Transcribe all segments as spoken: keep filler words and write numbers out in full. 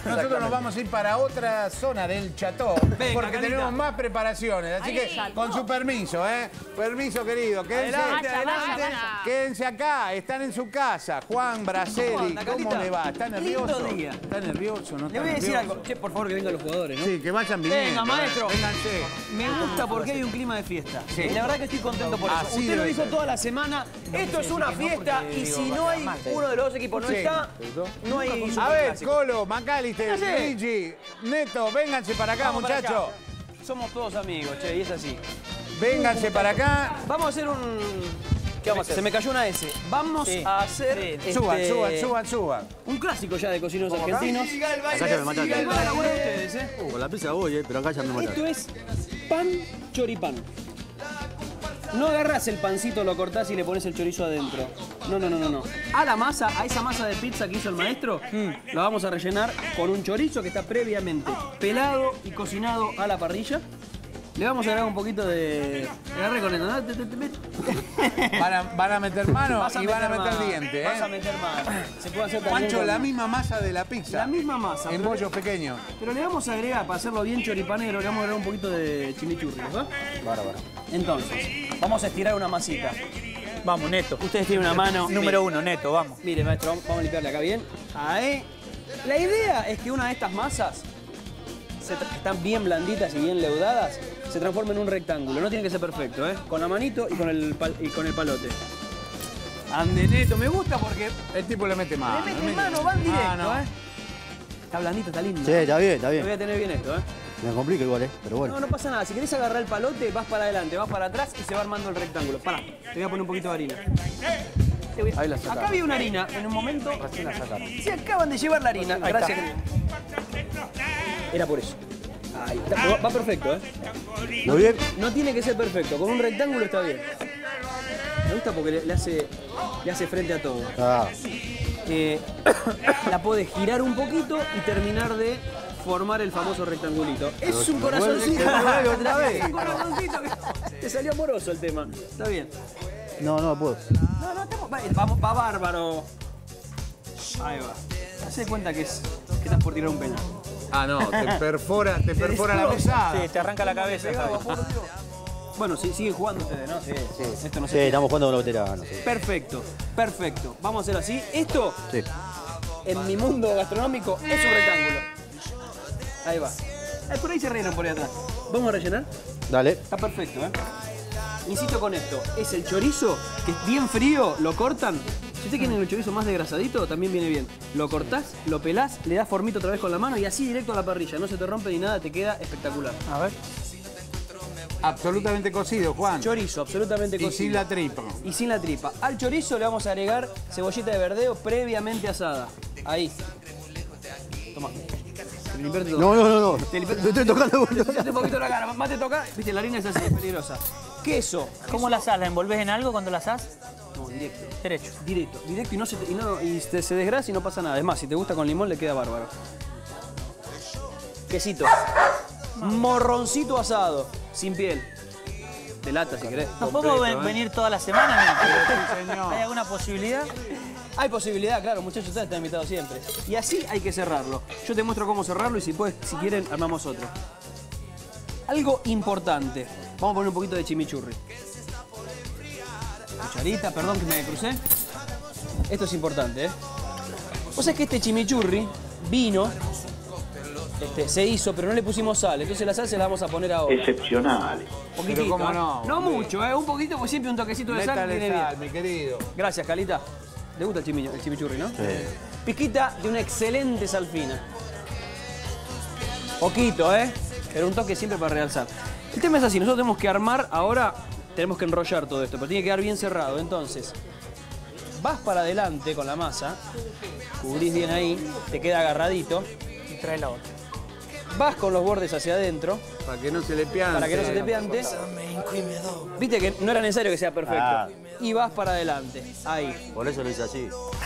nosotros nos vamos a ir para otra zona del Chateau. Venga, porque Calita. Tenemos más preparaciones. Así Ahí, que, con su permiso, ¿eh? Permiso, querido. Quédense, adelante, adelante. Quédense acá. Están en su casa. Juan Braceli, ¿cómo, ¿cómo le va? ¿Está nervioso? ¿Está nervioso? ¿No está Le voy a decir nervioso? algo. Che, por favor, que vengan los jugadores, ¿no? Sí, que vayan viniendo. Venga, maestro. Vénganse. Me gusta porque hay un clima de fiesta. Sí. Y la verdad que estoy contento por eso. Así Usted lo dijo ser. toda la semana. Esto es una fiesta y si no hay uno de los dos equipos no sí. está, no hay... A ver, Colo, Macalister, Luigi, Neto, vénganse para acá, Vamos muchachos. Para acá. Somos todos amigos, che, y es así. Vénganse para acá. Vamos a hacer un... ¿Qué vamos a hacer? Se me cayó una S. Vamos sí. a hacer... Sí. Este... Suban, suban, suban, suban. Un clásico ya de cocineros argentinos. Acá ya me mataste. ustedes, ¿eh? Uh, con la pizza voy, eh, pero acá ya me mataste. Esto es pan choripán. No agarras el pancito, lo cortás y le pones el chorizo adentro. No, no, no, no, no. A la masa, a esa masa de pizza que hizo el maestro, mm. la vamos a rellenar con un chorizo que está previamente pelado y cocinado a la parrilla. Le vamos a agregar un poquito de... Agarré con esto, ¿no? Van a, van a meter mano Vas a y meter van a meter mano. dientes, ¿eh? Vas a meter mano. Se puede hacer también Pancho, con... la misma masa de la pizza. La misma masa. En bollos pequeños. Pero le vamos a agregar, para hacerlo bien choripanero, le vamos a agregar un poquito de chimichurri, ¿verdad? Bárbaro. Entonces, vamos a estirar una masita. Vamos, Neto. Ustedes tienen una mano. Número Mire. uno, Neto, vamos. Mire, maestro, vamos a limpiarle acá bien. Ahí. La idea es que una de estas masas, se que están bien blanditas y bien leudadas, se transforme en un rectángulo. No tiene que ser perfecto, ¿eh? Con la manito y con el, pal y con el palote. Ande, Neto, me gusta porque... El tipo le mete mano. Le mete mano, van directo, ah, no. ¿eh? Está blandito, está lindo. Sí, está bien, está bien. Voy a tener bien esto, ¿eh? Me complica igual, ¿eh? Pero bueno. No, no pasa nada. Si querés agarrar el palote, vas para adelante, vas para atrás y se va armando el rectángulo. Pará, te voy a poner un poquito de harina. Voy a... Ahí la sacaron. Acá había una harina en un momento. Recién la sacaron. Se acaban de llevar la harina. Ahí Gracias. está. Era por eso. Ahí está. Va, va perfecto, ¿eh? ¿Muy bien? No tiene que ser perfecto. Con un rectángulo está bien. Me gusta porque le, le hace, le hace frente a todo. Ah. Eh, la podés girar un poquito y terminar de formar el famoso rectangulito. Es un corazoncito. Otra vez. Es un corazoncito. Que te salió amoroso el tema. Está bien. No, no puedo. No, no, estamos... Va, vamos, va bárbaro. Ahí va. Hacé cuenta que, es, que estás por tirar un penal. Ah, no, te perfora, te perfora la mesada. Sí, te arranca la cabeza. Bueno, sí, siguen jugando ustedes, ¿no? Sí, Sí, Esto no sí, se estamos jugando con los veteranos. Sí. Perfecto, perfecto. Vamos a hacer así. Esto, Sí. en mi mundo gastronómico, es un rectángulo. Ahí va. Ay, por ahí se rellenan por ahí atrás. ¿Vamos a rellenar? Dale. Está perfecto, ¿eh? Insisto con esto. Es el chorizo, que es bien frío, lo cortan. Si ustedes quieren el chorizo más desgrasadito, también viene bien. Lo cortás, lo pelás, le das formito otra vez con la mano y así directo a la parrilla. No se te rompe ni nada, te queda espectacular. A ver. Absolutamente cocido, Juan. Chorizo, absolutamente Y cocido. sin la tripa. Y sin la tripa. Al chorizo le vamos a agregar cebollita de verdeo previamente asada. Ahí. Toma. Te limpiaste todo. No, no, no, no. Te limpiaste- Te estoy tocando. Te ensuciaste un poquito la cara. Más te toca. Viste, la harina es así, es peligrosa. Queso. ¿Cómo la asás? ¿La envolvés en algo cuando la asás? No, directo. Derecho. Directo. Directo y no se, y no, y se, se desgrasa y no pasa nada. Es más, si te gusta con limón le queda bárbaro. Quesito. Morroncito asado. Sin piel. De lata si querés. ¿Nos podemos ven- ¿eh? venir toda la semana? Sí, señor. ¿Hay alguna posibilidad? Hay posibilidad, claro, muchachos, ustedes están invitados siempre. Y así hay que cerrarlo. Yo te muestro cómo cerrarlo y si puedes, si quieren, armamos otro. Algo importante. Vamos a poner un poquito de chimichurri. Cucharita, perdón que me crucé. Esto es importante, ¿eh? Vos sabés que este chimichurri vino, este, se hizo, pero no le pusimos sal. Entonces la sal se la vamos a poner ahora. Excepcional. Un poquitito, Pero cómo ¿eh? no, No hombre. mucho, ¿eh? Un poquito, pues siempre un toquecito de sal Métale viene bien. sal, mi querido. Gracias, Calita. ¿Te gusta el, chimi- el chimichurri, no? Sí. Pizquita de una excelente sal fina. Poquito, ¿eh? Pero un toque siempre para realzar. El tema es así, nosotros tenemos que armar ahora, tenemos que enrollar todo esto, pero tiene que quedar bien cerrado. Entonces, vas para adelante con la masa, cubrís bien ahí, te queda agarradito. Y trae la otra. Vas con los bordes hacia adentro, Para que no se le piante. para que no se te piante. Viste que no era necesario que sea perfecto. Ah. Y vas para adelante, ahí. Por eso lo hice así.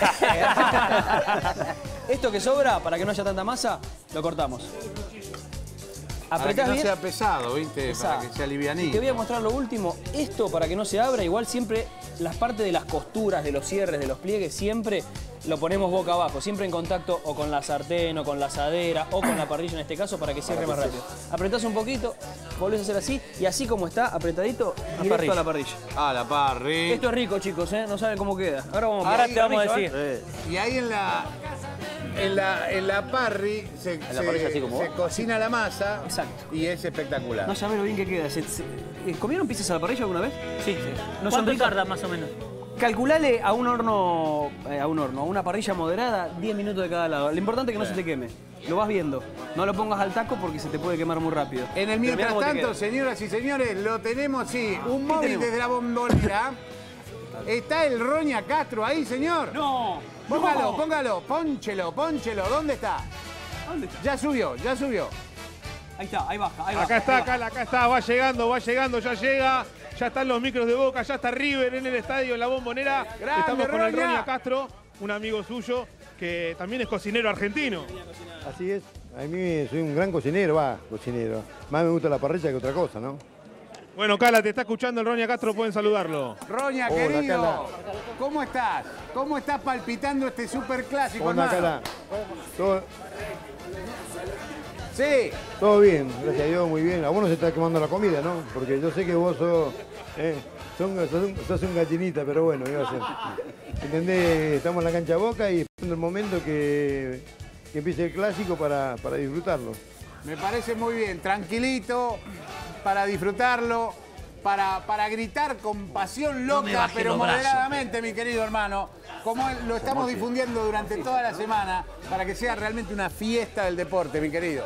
Esto que sobra, para que no haya tanta masa, lo cortamos. Para que Apretás no bien. sea pesado, ¿viste? Pesado. Para que sea Y livianito. te voy a mostrar lo último. Esto, para que no se abra, igual siempre las partes de las costuras, de los cierres, de los pliegues, siempre lo ponemos boca abajo, siempre en contacto o con la sartén o con la asadera o con la parrilla en este caso para que cierre más rápido. Apretás un poquito, volvés a hacer así y así como está, apretadito, directo a la parrilla. Ah, la parrilla. Esto es rico, chicos, ¿eh? No saben cómo queda. Ahora, vamos Ahora a te vamos a decir. Eh, Y ahí en la, en la, en la parry se, la se- parrilla así como se vos. cocina la masa. Exacto. Y es espectacular. No sabés lo bien que queda. Se- se- eh, ¿Comieron pizzas a la parrilla alguna vez? Sí, sí. ¿No son ¿Cuánto ricas? tarda más o menos? Calculale a un horno, eh, a un horno, a una parrilla moderada, diez minutos de cada lado. Lo importante es que no se te queme. Lo vas viendo. No lo pongas al taco porque se te puede quemar muy rápido. En el Pero mirá mientras cómo te tanto, queda. señoras y señores, lo tenemos, sí. Un móvil tenemos? desde la bombonera. Está el Roña Castro ahí, señor. ¡No! Póngalo, ¡No! póngalo, pónchelo, pónchelo. ¿Dónde está? ¿Dónde está? Ya subió, ya subió. Ahí está, ahí baja, ahí baja. Acá está, ahí baja. acá, acá está, va llegando, va llegando, ya llega. Ya están los micros de Boca, ya está River en el estadio, en la Bombonera. Grande, Estamos con el Roña. Roña Castro, un amigo suyo que también es cocinero argentino. Así es. A mí soy un gran cocinero, va, cocinero. Más me gusta la parrilla que otra cosa, ¿no? Bueno, Cala, te está escuchando el Roña Castro, pueden saludarlo. Roña, Hola, querido. Cala. ¿Cómo estás? ¿Cómo estás palpitando este superclásico, Onda, hermano? Cala. Todo, Sí. todo bien, gracias a Dios, muy bien. A vos no se está quemando la comida, ¿no? Porque yo sé que vos sos, eh, son- sos, un, sos un gallinita, pero bueno, iba a ser. ¿Entendés? Estamos en la cancha Boca y esperando el momento que, que empiece el clásico para, para disfrutarlo. Me parece muy bien, tranquilito, para disfrutarlo, para, para gritar con pasión loca, pero moderadamente, mi querido hermano, como lo estamos difundiendo durante toda la semana, para que sea realmente una fiesta del deporte, mi querido.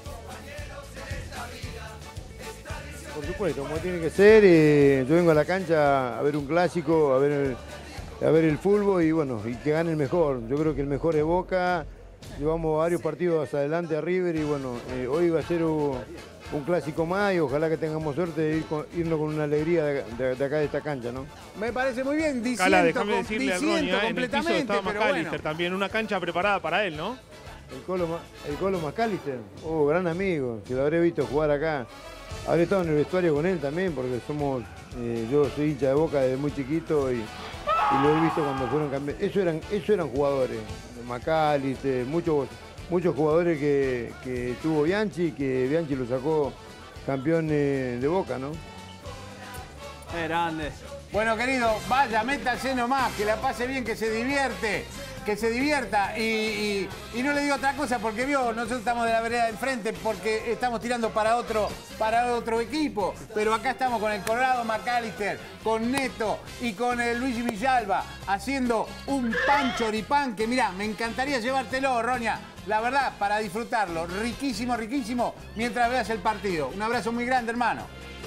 Por supuesto, como tiene que ser, eh, yo vengo a la cancha a ver un clásico, a ver el, a ver el fútbol y bueno, y que gane el mejor. Yo creo que el mejor es Boca, llevamos varios partidos hacia adelante a River y bueno, eh, hoy va a ser un, un clásico más y ojalá que tengamos suerte de ir con- irnos con una alegría de, de- de acá de esta cancha, ¿no? Me parece muy bien, diciendo, Cala, déjame decirle a diciendo Roña, en el piso completamente, estaba pero McAllister bueno. también, una cancha preparada para él, ¿no? El Colo, Ma- el Colo McAllister, oh, gran amigo, que lo habré visto jugar acá. Habré estado en el vestuario con él también, porque somos, eh, yo soy hincha de Boca desde muy chiquito y, y lo he visto cuando fueron campeones. Eso eran, eso eran jugadores, McAllister, muchos, muchos jugadores que, que tuvo Bianchi, que Bianchi lo sacó campeón eh, de Boca, ¿no? Eh, grande. Bueno, querido, vaya, métase nomás, que la pase bien, que se divierte, que se divierta. Y, y- y no le digo otra cosa porque vio, nosotros estamos de la vereda del frente porque estamos tirando para otro, para otro equipo. Pero acá estamos con el Colorado McAllister, con Neto y con el Luigi Villalba haciendo un pan choripán que, mirá, me encantaría llevártelo, Roña. La verdad, para disfrutarlo. Riquísimo, riquísimo, mientras veas el partido. Un abrazo muy grande, hermano.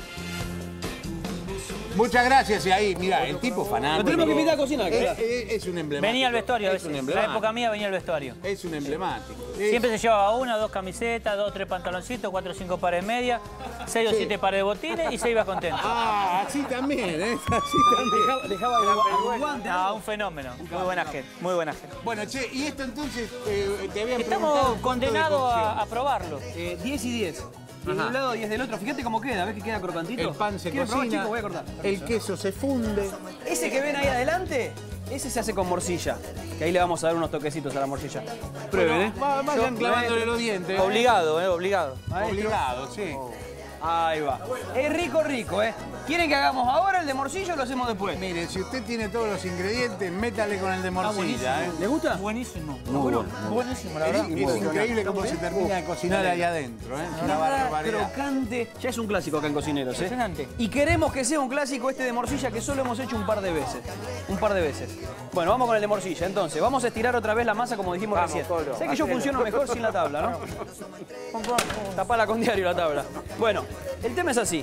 Muchas gracias. Y ahí, mira, el tipo fanático. Lo tenemos que invitar a cocinar, Es, Cala. es- es un emblemático. Venía al vestuario a Es un veces. En la emblemático. época mía venía al vestuario. Es un emblemático. Es- Siempre se llevaba una, dos camisetas, dos, tres pantaloncitos, cuatro o cinco pares de media, seis o Sí. siete pares de botines y se iba contento. Ah, así también, ¿eh? Así también. Dejaba, dejaba algún- algún guante, No, algo. un fenómeno. Muy buena gente, muy buena gente. Bueno, che, y esto entonces eh, te habían preguntado Estamos cuánto de condenados a, cocción. a probarlo. Eh, diez y diez. diez de un lado, diez del otro. Fíjate cómo queda, ¿ves que queda crocantito? El pan se ¿Quieren probar, cocina, chicos? Voy a cortar. el queso se funde. Ese que ven ahí adelante, ese se hace con morcilla. Que ahí le vamos a dar unos toquecitos a la morcilla. Prueben, ¿eh? Va- Vayan Yo- clavándole los dientes. ¿eh? Obligado, eh, obligado. Obligado, sí. Ahí va. Es rico, rico, ¿eh? ¿Quieren que hagamos ahora el de morcillo o lo hacemos después? Mire, si usted tiene todos los ingredientes, métale con el de morcilla, ¿eh? ¿Le gusta? Buenísimo. Muy bueno. Buenísimo, la Es, verdad. es increíble cómo se termina de cocinar ahí adentro, ¿eh? Una Nada barbaridad. crocante. Ya es un clásico acá en Cocineros, ¿eh? Impresionante. Y queremos que sea un clásico este de morcilla que solo hemos hecho un par de veces. Un par de veces. Bueno, vamos con el de morcilla. Entonces, vamos a estirar otra vez la masa como dijimos Vamos, recién. Colo, Sé que yo hacelo. funciono mejor sin la tabla, ¿no? Tapala con diario la tabla. Bueno, el tema es así.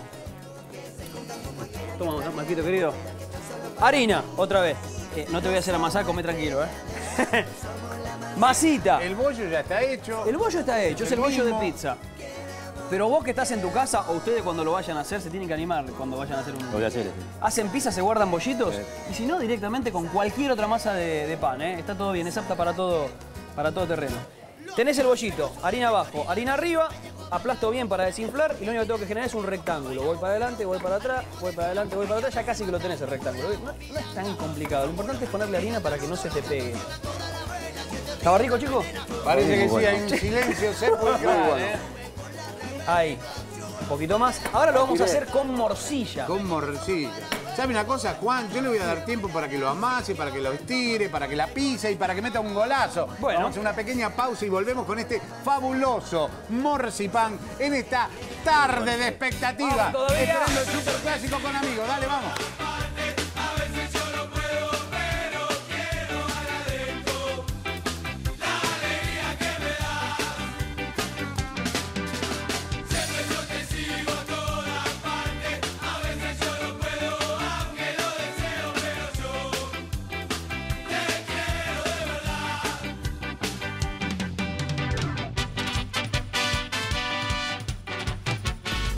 Toma, Marquito querido. Harina, otra vez. Eh, no te voy a hacer amasar, come tranquilo, ¿eh? Masita. El bollo ya está hecho. El bollo está hecho, es El el bollo de mismo. pizza. Pero vos que estás en tu casa, o ustedes cuando lo vayan a hacer, se tienen que animar cuando vayan a hacer un... Lo voy a hacer. ¿Hacen pizza, se guardan bollitos? Y si no, directamente con cualquier otra masa de, de pan, ¿eh? Está todo bien, es apta para todo, para todo terreno. Tenés el bollito, harina abajo, harina arriba, aplasto bien para desinflar y lo único que tengo que generar es un rectángulo. Voy para adelante, voy para atrás, voy para adelante, voy para atrás, ya casi que lo tenés el rectángulo. No, no es tan complicado, lo importante es ponerle harina para que no se te pegue. ¿Estaba rico, chicos? Parece que sí, hay un silencio sepulcral, ¿eh? Ahí. Un poquito más. Ahora lo vamos a hacer con morcilla. Con morcilla. ¿Sabe una cosa, Juan? Yo le voy a dar tiempo para que lo amase, para que lo estire, para que la pise y para que meta un golazo. Bueno. Vamos a hacer una pequeña pausa y volvemos con este fabuloso morcipán en esta tarde de expectativa. Vamos todavía. Esperando el superclásico con amigos. Dale, vamos.